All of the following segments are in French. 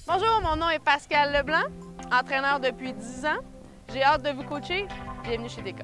Bonjour, mon nom est Pascal Leblanc, entraîneur depuis 10 ans. J'ai hâte de vous coacher. Bienvenue chez DECA.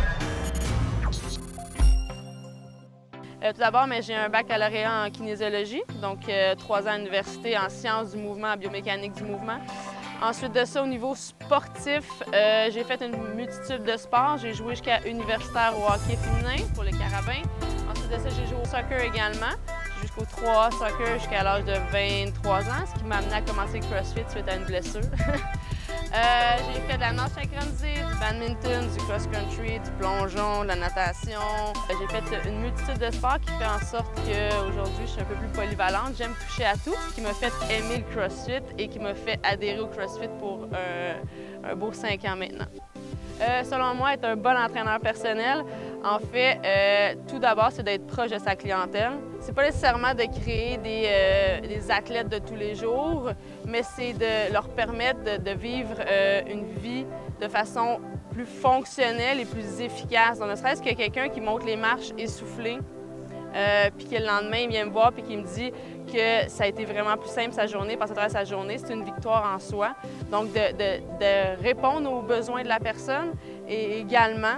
Tout d'abord, j'ai un baccalauréat en kinésiologie, donc 3 ans à l'université en sciences du mouvement, en biomécanique du mouvement. Ensuite de ça, au niveau sportif, j'ai fait une multitude de sports. J'ai joué jusqu'à universitaire au hockey féminin pour le carabin. Ensuite de ça, j'ai joué au soccer également. Jusqu'au 3A soccer jusqu'à l'âge de 23 ans, ce qui m'a amené à commencer le CrossFit suite à une blessure. J'ai fait de la nage synchronisée, du badminton, du cross-country, du plongeon, de la natation. J'ai fait une multitude de sports qui fait en sorte qu'aujourd'hui, je suis un peu plus polyvalente. J'aime toucher à tout, ce qui m'a fait aimer le CrossFit et qui m'a fait adhérer au CrossFit pour un beau 5 ans maintenant. Selon moi, être un bon entraîneur personnel, en fait, tout d'abord, c'est d'être proche de sa clientèle. C'est pas nécessairement de créer des athlètes de tous les jours, mais c'est de leur permettre de vivre une vie de façon plus fonctionnelle et plus efficace. Donc, ne serait-ce que quelqu'un qui monte les marches essoufflé, puis que le lendemain, il vient me voir et qu'il me dit que ça a été vraiment plus simple sa journée, passer à travers sa journée, c'est une victoire en soi. Donc, de répondre aux besoins de la personne et également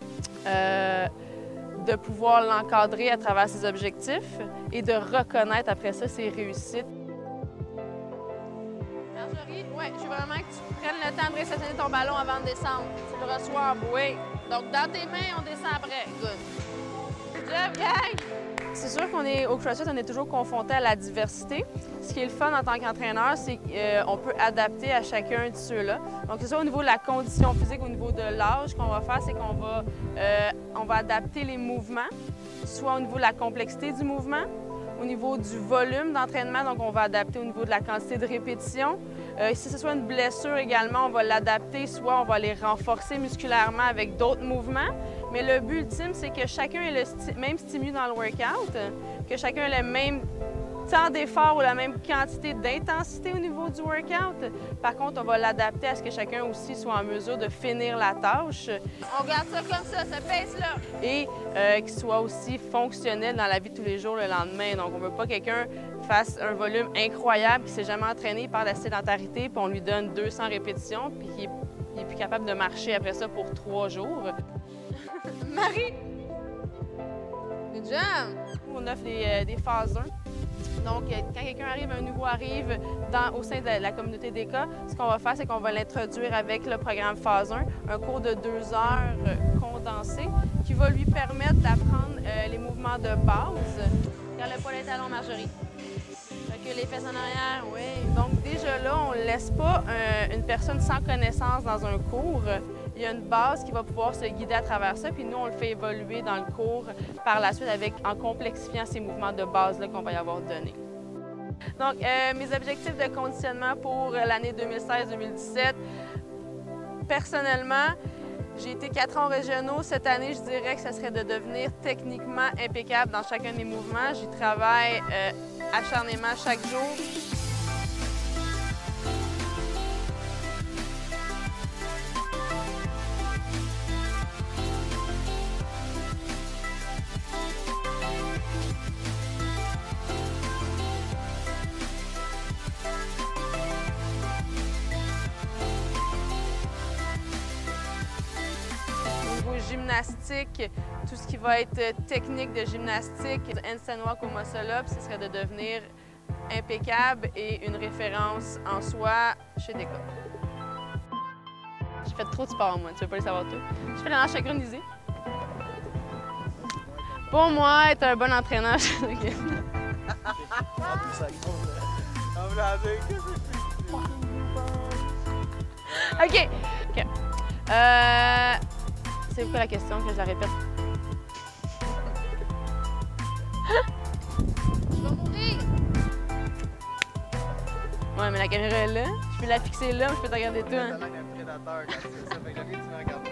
de pouvoir l'encadrer à travers ses objectifs et de reconnaître après ça ses réussites. Marjorie, oui, je veux vraiment que tu prennes le temps de réceptionner ton ballon avant de descendre. Tu le reçois, oui. Donc, dans tes mains, on descend après. Good. Good job, gang! C'est sûr qu'on est au CrossFit, on est toujours confronté à la diversité. Ce qui est le fun en tant qu'entraîneur, c'est qu'on peut adapter à chacun de ceux-là. Donc, c'est ça au niveau de la condition physique, au niveau de l'âge, qu'on va faire, c'est qu'on va adapter les mouvements, soit au niveau de la complexité du mouvement, au niveau du volume d'entraînement, donc on va adapter au niveau de la quantité de répétitions. Si ce soit une blessure également, on va l'adapter, soit on va les renforcer musculairement avec d'autres mouvements. Mais le but ultime, c'est que chacun ait le même stimuli dans le workout, que chacun ait le même temps d'effort ou la même quantité d'intensité au niveau du workout. Par contre, on va l'adapter à ce que chacun aussi soit en mesure de finir la tâche. On garde ça comme ça pèse-là. Et qu'il soit aussi fonctionnel dans la vie de tous les jours le lendemain. Donc, on ne veut pas que quelqu'un fasse un volume incroyable, qui ne s'est jamais entraîné par la sédentarité, puis on lui donne 200 répétitions, puis qu'il n'est plus capable de marcher après ça pour 3 jours. Marie! Good job! On offre des phases 1. Donc, quand quelqu'un arrive, un nouveau arrive au sein de la communauté DECA, ce qu'on va faire, c'est qu'on va l'introduire avec le programme phase 1, un cours de 2 heures condensé qui va lui permettre d'apprendre les mouvements de base. Regarde le poil des talons, Marjorie. Recule les fesses en arrière, oui. Donc, déjà là, on ne laisse pas une personne sans connaissance dans un cours. Il y a une base qui va pouvoir se guider à travers ça, puis nous, on le fait évoluer dans le cours par la suite en complexifiant ces mouvements de base-là qu'on va y avoir donnés. Donc, mes objectifs de conditionnement pour l'année 2016-2017, personnellement, j'ai été 4 ans régionaux. Cette année, je dirais que ce serait de devenir techniquement impeccable dans chacun de mes mouvements. J'y travaille acharnément chaque jour. Gymnastique, tout ce qui va être technique de gymnastique, handstand walk au muscle-up, ce serait de devenir impeccable et une référence en soi chez DECA. J'ai fait trop de sport, moi, tu veux pas le savoir tout. Je fais la nage synchronisée. Pour moi, être un bon entraîneur chez DECA. OK. C'est quoi la question, que je la répète? Je vais mourir! Ouais, mais la caméra est là. Je peux la fixer là, mais je peux te regarder toi. Hein?